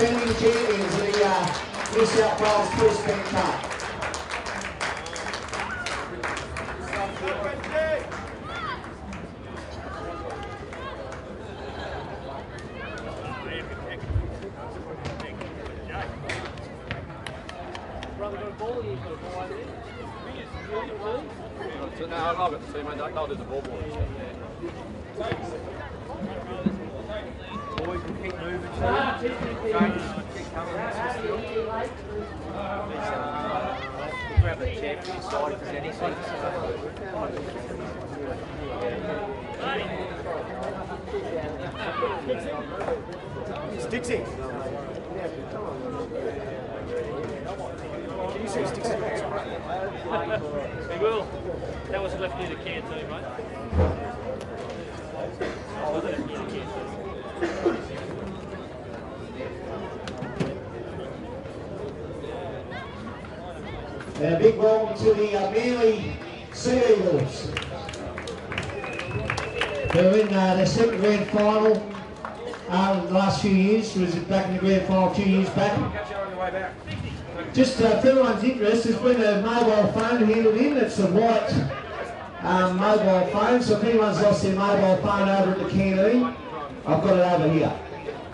defending champions of the New South Wales Police Bank Cup. No, I've got to see, mate. They'll do the ball boy and stuff there. Boys will keep moving. Keep coming. Grab the check inside if there's anything. Stixie. Can you see Stixie? He will. That was left near the canteen, mate. Oh, was it near the canteen? And a big welcome to the Manly Sea Eagles. They're in their second grand final in the last few years. Was back in the grand final 2 years back. Just for everyone's interest, there's been a mobile phone handed in. It's a white mobile phone, so if anyone's lost their mobile phone over at the canteen, I've got it over here.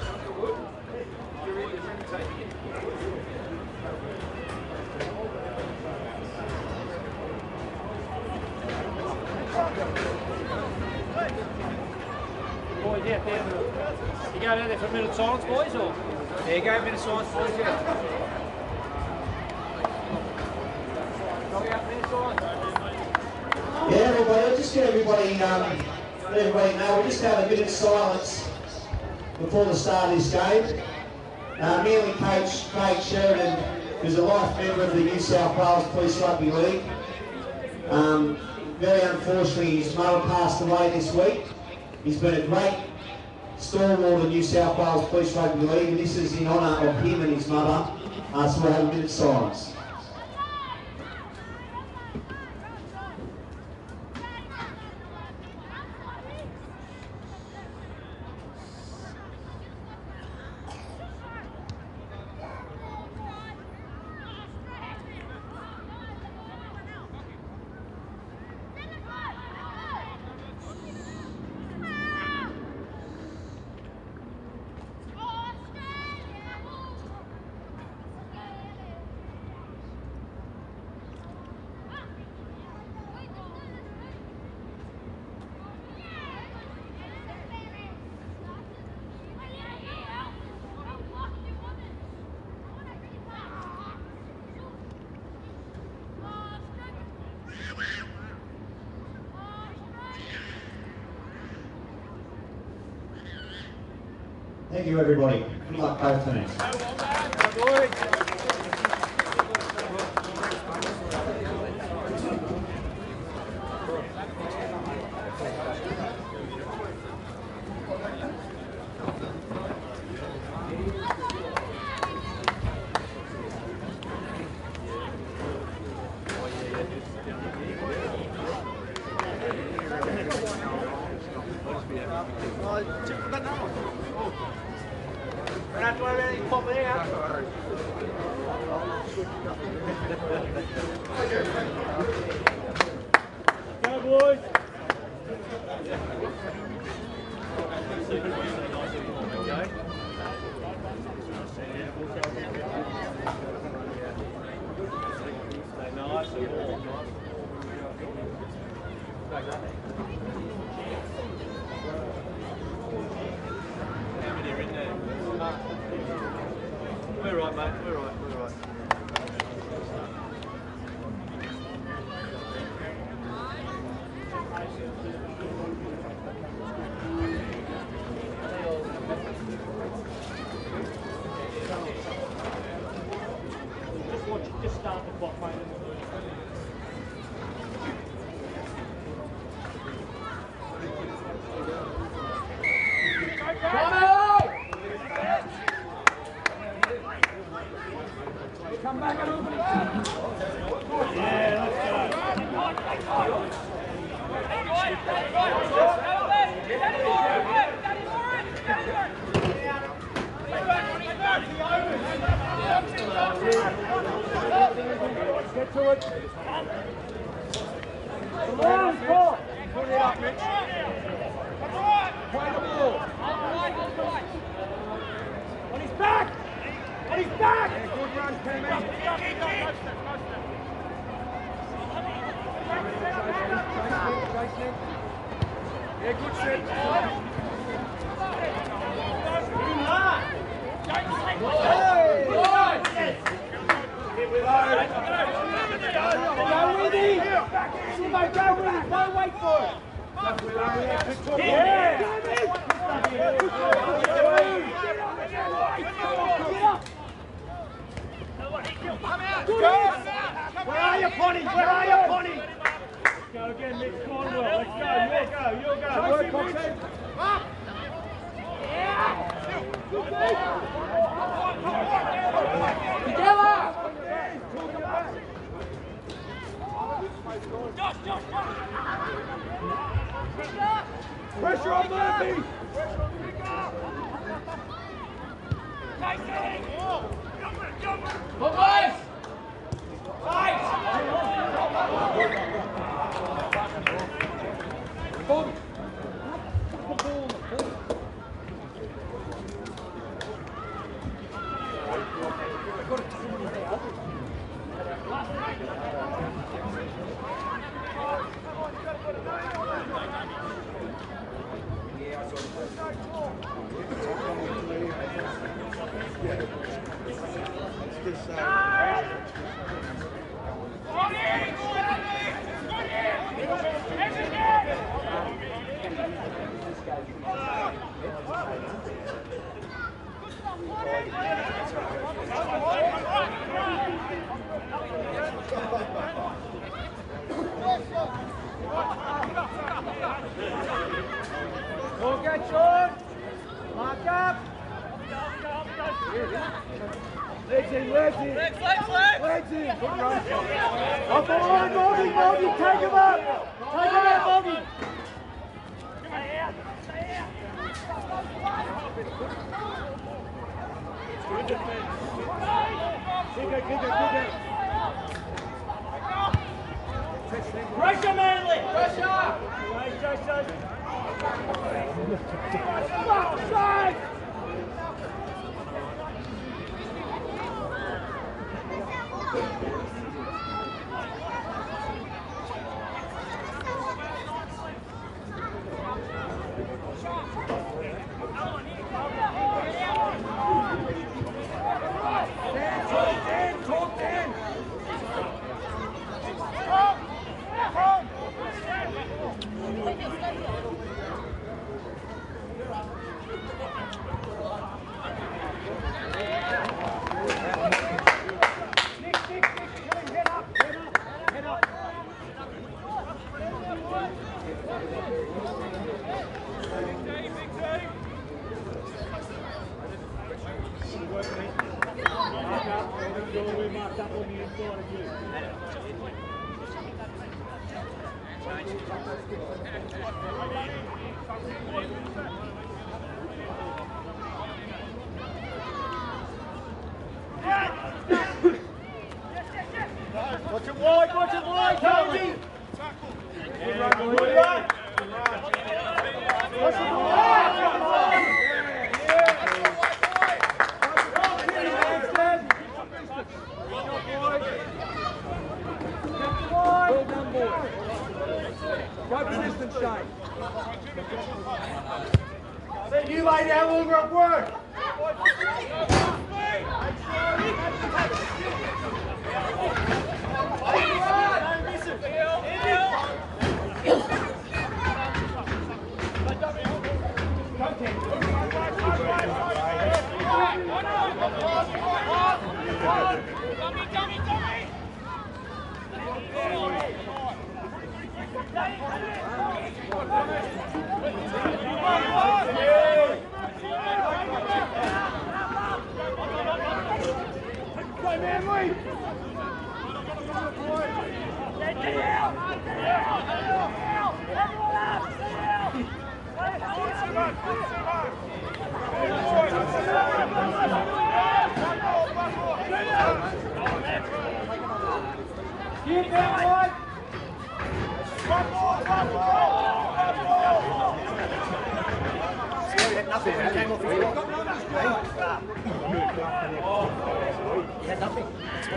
Boys, yeah, you going out there for a minute of silence, boys, or? There you go, a minute of silence, boys, yeah. Yeah, everybody, just get everybody, let everybody know, we'll just have a minute's silence before the start of this game. Manly coach Craig Sheridan, who's a life member of the New South Wales Police Rugby League. Very unfortunately, his mother passed away this week. He's been a great stalwart of the New South Wales Police Rugby League, and this is in honour of him and his mother, so we'll have a minute's silence. Thank you, everybody. Good luck, both teams. Go, boys! We're right, mate. We're right. We're right. Just start the clock, mate. Come on! Get to it. Come on, ball. Put it up, Mitch. Play the ball. On his back. On his back. Yeah, good run, Timmy. Yeah, good set. Go with him! Simbo, go with him! Don't wait for it! Yeah! Where are you, Pony? Where are you, Pony? Go again, Mitch Cornwell. Let's go. You'll go. Work, Coxie. Up! Yeah! Together! Pressure on Murphy! Come boys! Fight! Go get Sean! Mark up! Legs in! Legs in! Good run! Up on Moggy! Take him up! Take him up, Moggy! Pressure, Manly! Pressure! Outside! Watch it wide, Cody! Good run, good run! Watch it wide! Well done, boys. Go persistent, Shane. Then you lay down longer at work. Everyone up! Nothing. He came off his block. He had nothing.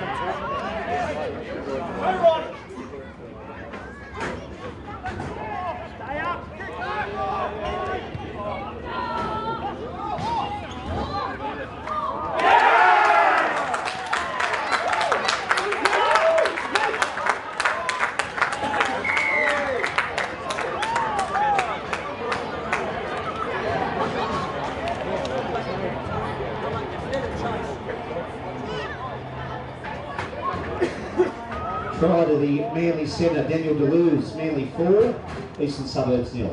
Move on. Stay up. Try to the Manly centre, Daniel Deleuze, Manly 4, Eastern Suburbs 0.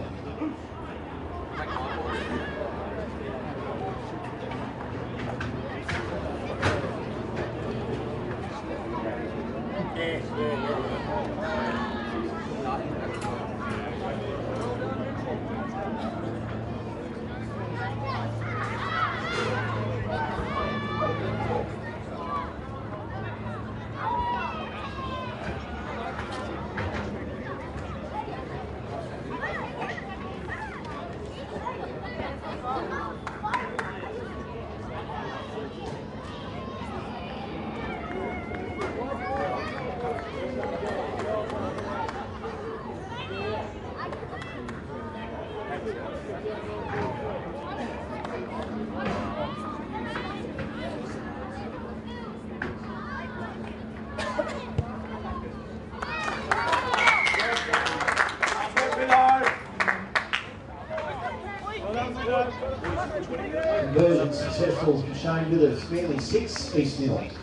Conversion successful from Shane Withers, Manly 6, East 0. Big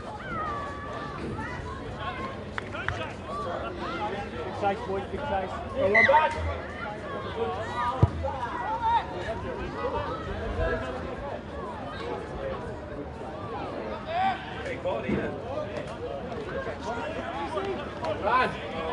chase, boys, big chase. Go on back. Run!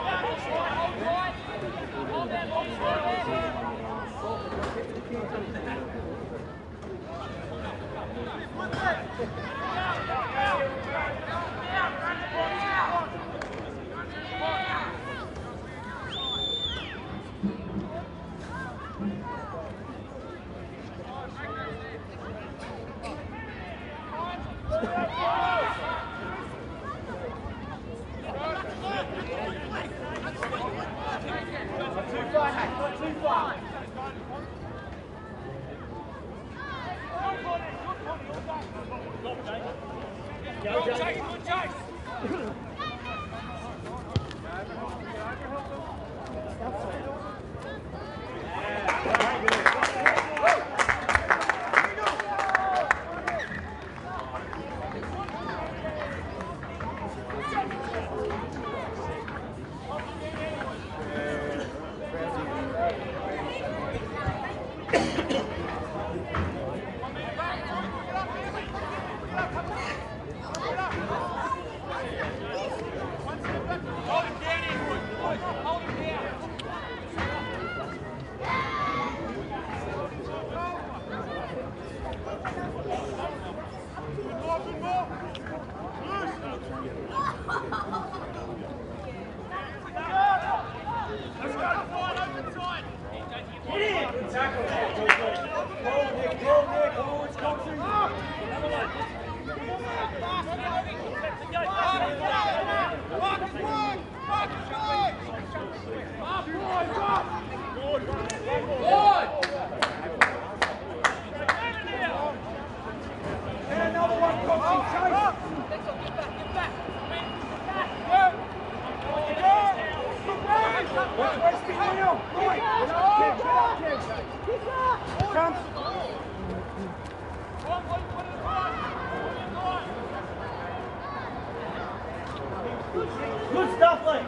Good stuff, Lee.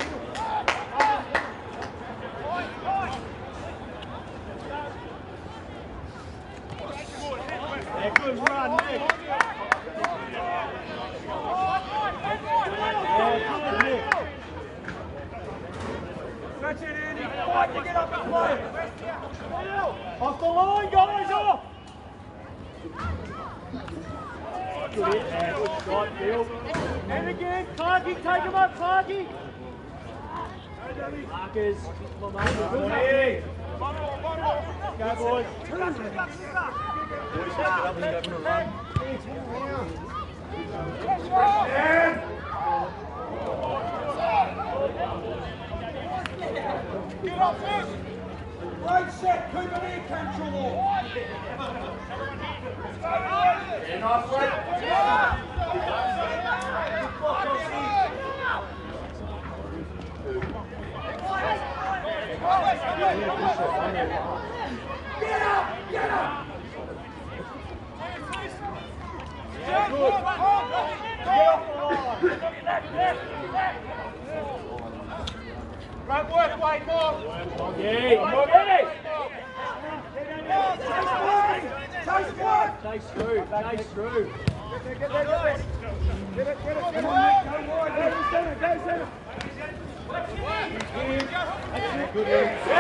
Yeah, good run, Nick. Stretch it, Andy. Fight to get up and play. Off the line, guys, off. Good hit, good shot, Bill. And again, Clarkie, take him up, Clarkie. Marcus, come on, mate. Go, boys. Boys, get up and go for a run. Get up, first. Right set, keep it in, control. Get off, right. Get up! Get up! Right work, Wade, more! Chase through, chase through. Get it. Go wide, go center. Good in.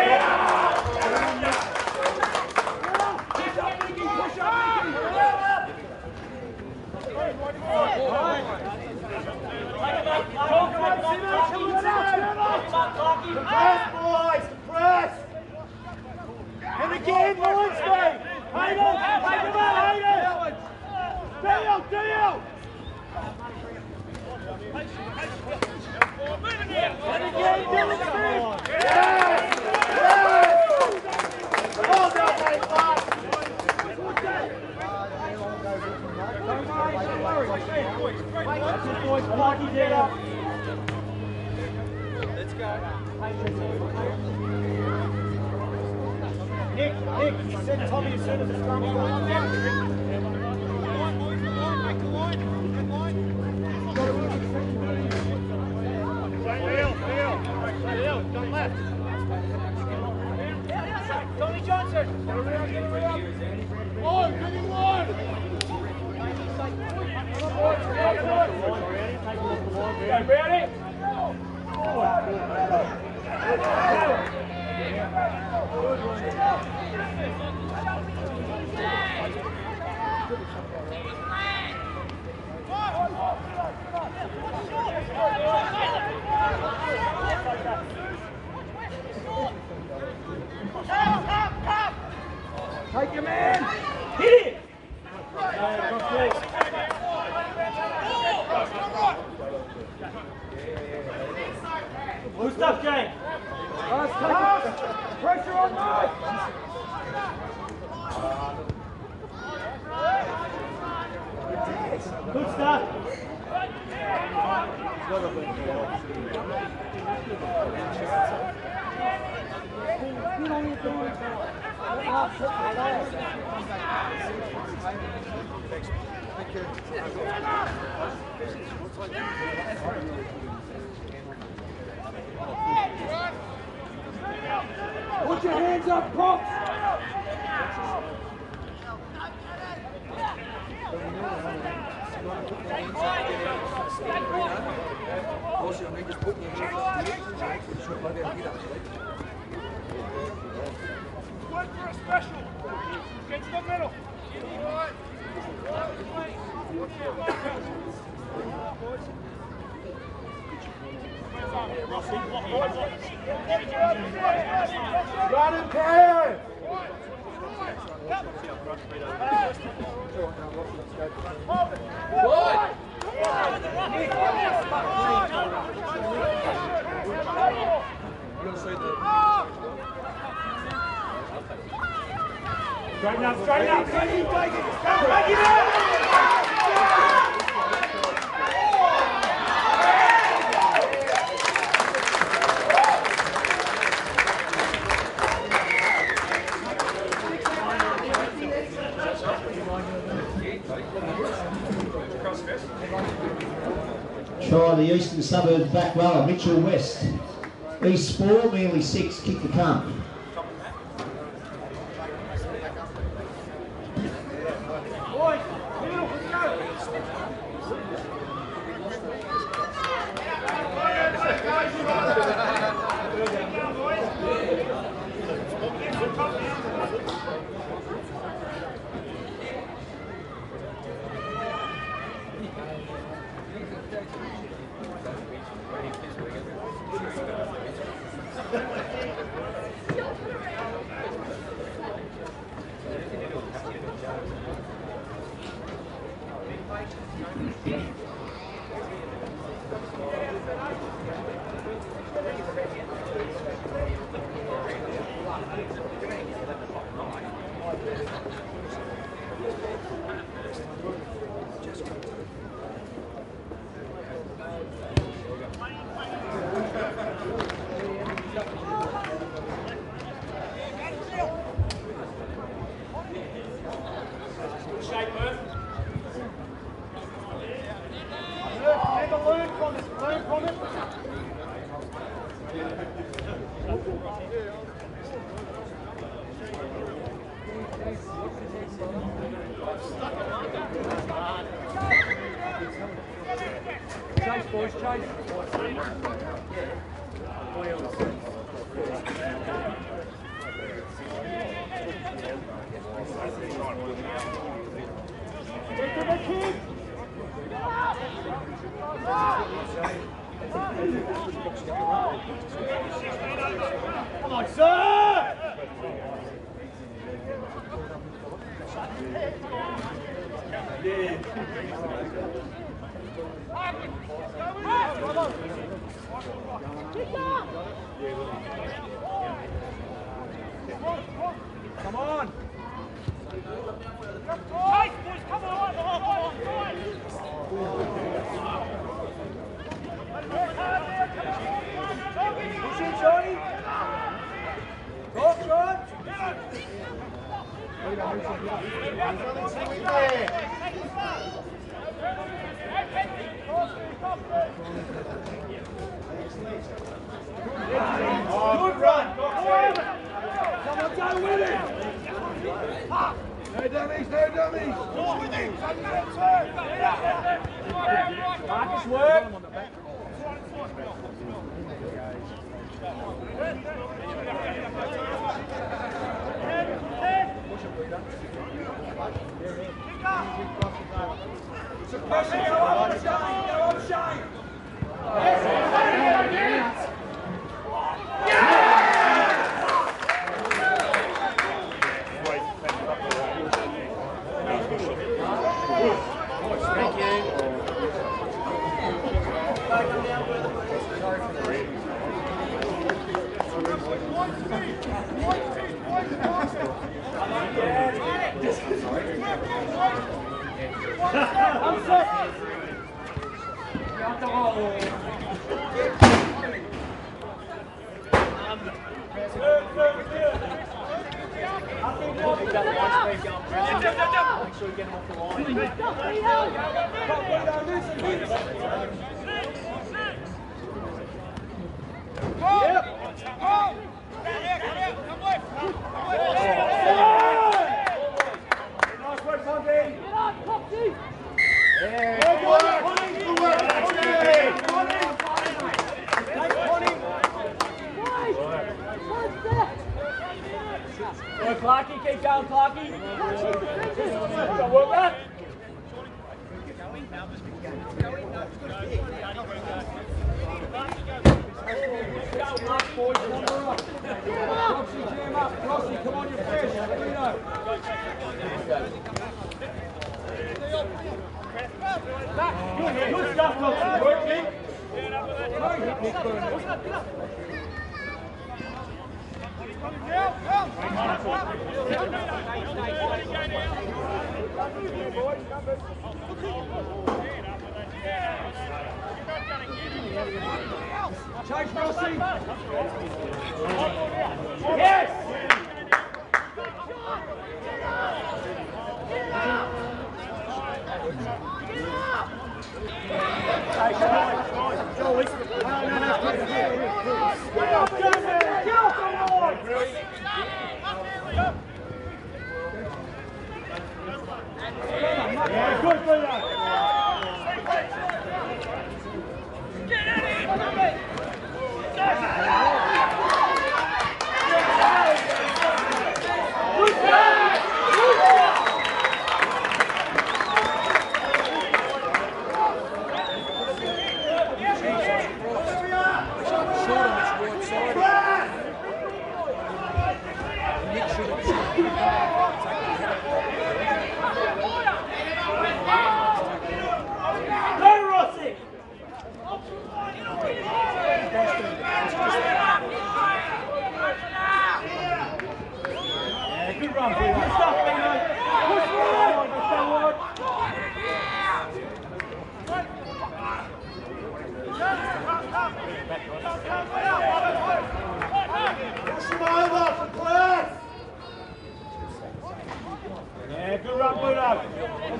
Push up, Nicky, push up, Nicky. Press, boys, press. And again, Lewinsky. Hayden, take him out, Hayden. Daniel. And again, Dylan Smith. Yes. Well done, mate, Mark. That's it, boys. Lucky down. Let's go. Nick, send Tommy as soon as it's done. Leo, don't left. Tommy Johnson. Get around. One, give him one. Ready? Take your man. Hit it. Good stuff, Jane. Pressure on Mike. Good stuff. Put your hands up, Cox! Went for a special. Get to the middle. Run and clear! Straighten up, straighten up! Take it! Take it out! Try the Eastern Suburbs back rower, Mitchell West. East 4, Manly 6, kick the camp. Chase, boys, chase. Get to the kid. Come on, sir! Come on! Chase, boys, come on! Push in, Johnny! Talk, John! Good run! Come on, go with it! No dummies, no dummies! Marcus, work! Suppression, go on, Shane! Go on, Shane! I'm set. Clarky, keep going, Clarky. Don't work that. Roxy, jam up. Roxy, come on, you're fresh. Good stuff, Roxy. Work, Nick. Chase, Rossi! Yes! Yeah, good for that.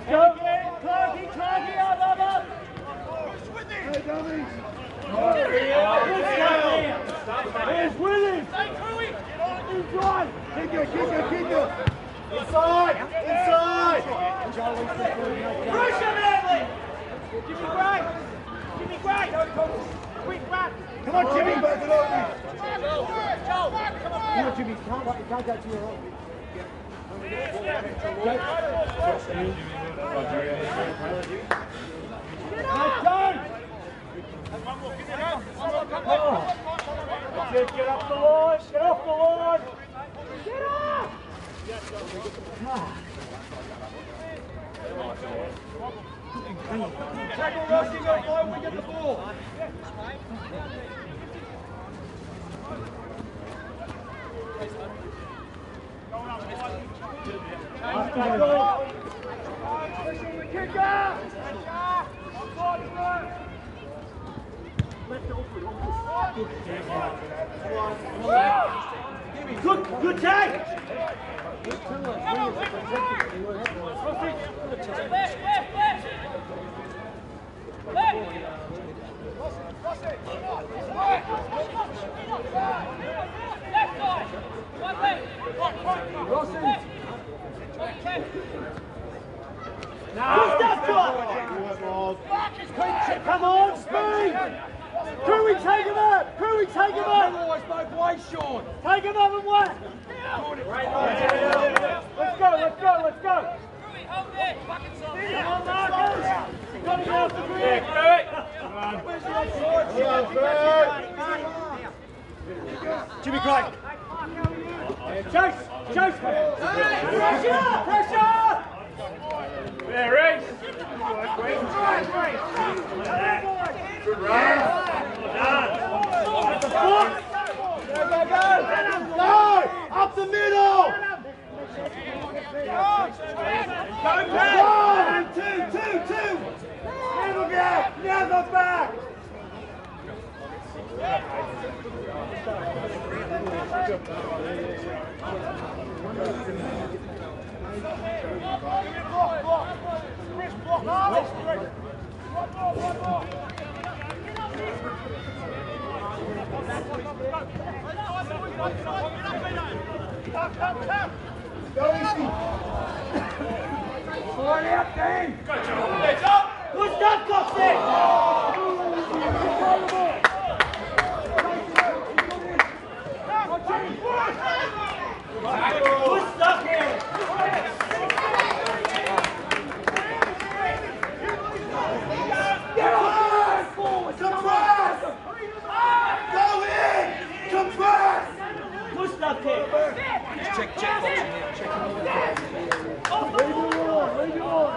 go. Clarky, up. Hey, dummies. Here's Willie. Inside. Kicker. Inside. Push him, Edley. Give me Gray. Quick run. Come on, Jimmy. Back it up. Come on, Jimmy. Can't go to your right. Get off the line. Get off the line. Get off. Tackle Rusty, go fly when we get the ball. Good take! Come on, speed! Crewy, take him up! Both ways, Sean! Take him up and whack! Let's go! Come on, Marcus! Got him off the grid! Jimmy Craig! Chase! Pressure! There, Reece! Good run! Well done! At the foot! Go! Up the middle! Go back! Two! Never back! Go easy. Slide out, Dean! Good stuff, Coxie! Good stuff here! Get on! Forward! Compress! Go in! Compress! Good stuff here! Check boxing here. Check. Lead you on.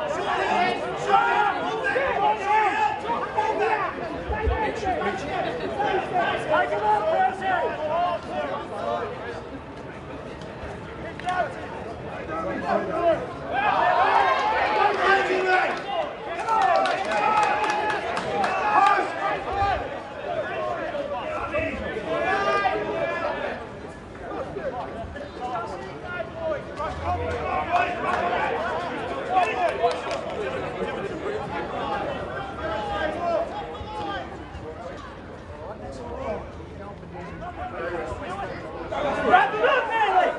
Take him up, Percy! Wrap it up, Manly!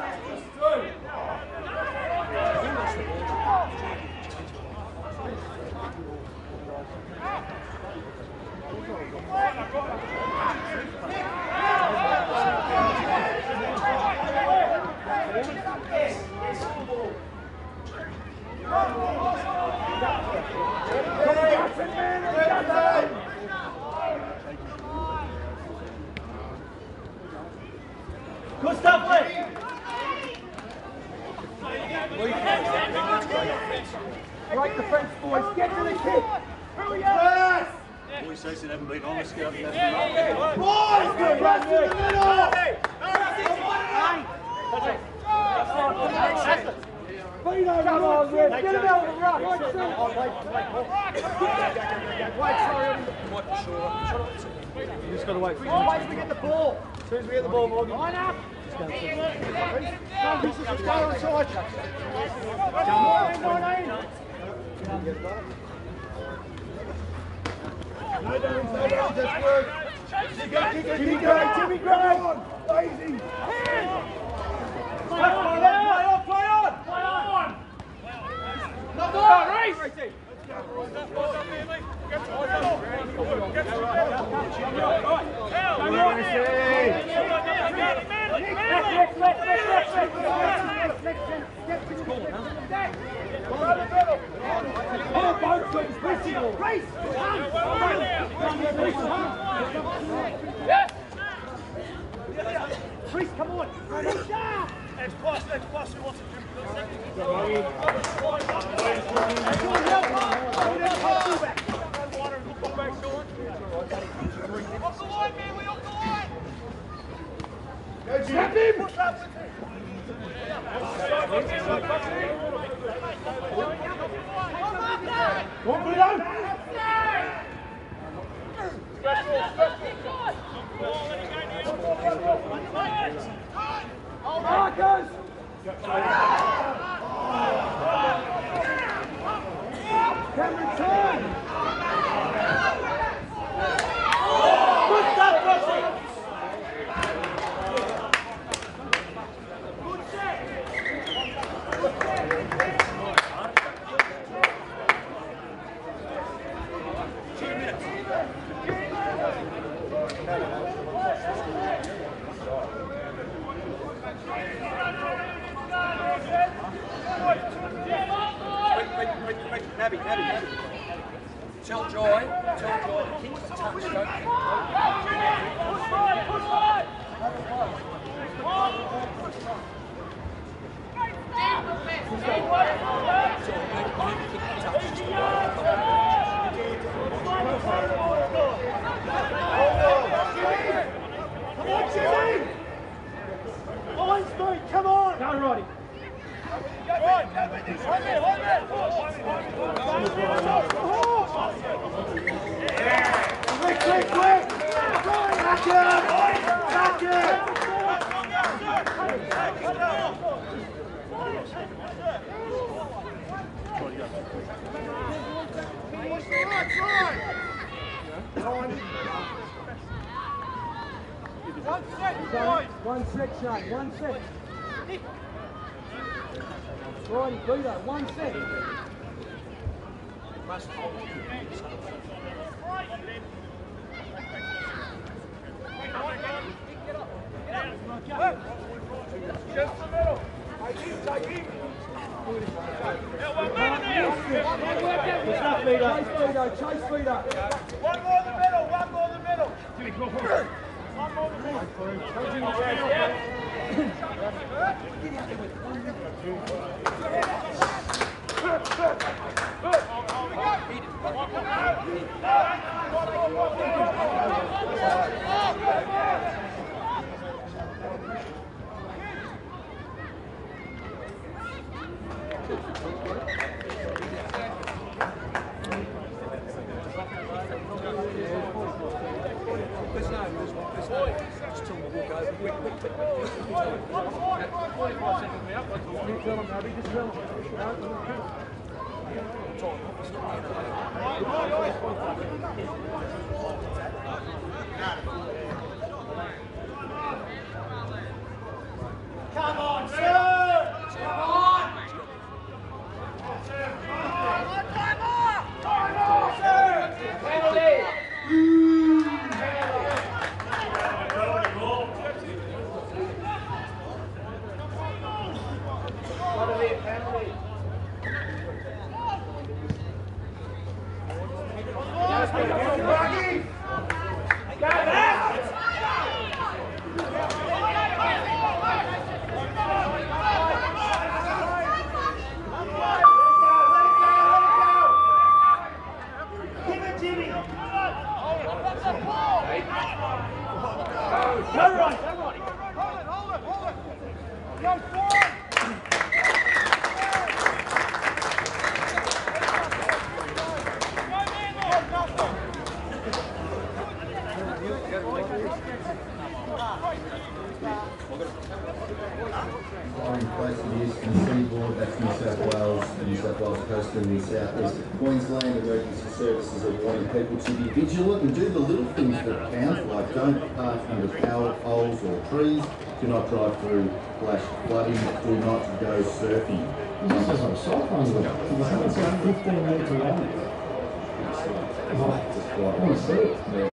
Good stuff, Lee. Break the fence, boys. Get to the kick. Yes! Boys says they haven't been honest. Get up there. Boys, good run in the middle! Vino, come on, Red. Get him out of the ruck. You just got to wait for Wait till we get the ball. As soon as we get the ball, Morgan. Line up. Go, this is the go inside. 19. That's good. Jimmy Gray. Lazy. Play on. Not on, race. Chris, come on. Next pass, who wants it? Off the line, man, we off the line! Go, Jim! Push up with him! Go on, put it on! Marcus! Cameron, turn! Good stuff, Russell! Good set! Nabby. Tell Joy, keep the touch, push wide! Come on, Jimmy! Line speed, come on! Go, Roddy! Quick! Back it! One sec, Shane. 1 sec. Righty, Vito, 1 sec. Just the middle. Take him. Chase Vito. One more in the middle. Jimmy, come on. One more in the middle. Come on, sir! Come on! Time off, sir! Penalty! Gotta be a penalty. Go back! coast and the southeast of Queensland. Emergency services are warning people to be vigilant and do the little things that count, like don't park under power poles or trees, do not drive through flash flooding, do not go surfing. This is like a cyclone with it. It's 15 metres long. Just I want to see it.